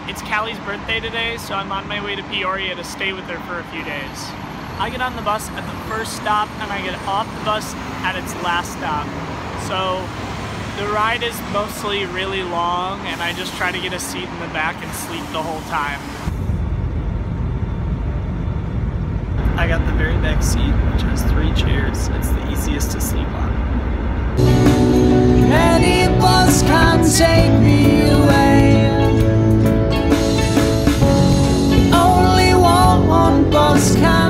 It's Callie's birthday today, so I'm on my way to Peoria to stay with her for a few days. I get on the bus at the first stop and I get off the bus at its last stop. So the ride is mostly really long and I just try to get a seat in the back and sleep the whole time. I got the very back seat, which has 3 chairs. It's the easiest to sleep on. Any bus can take me away. Only one bus can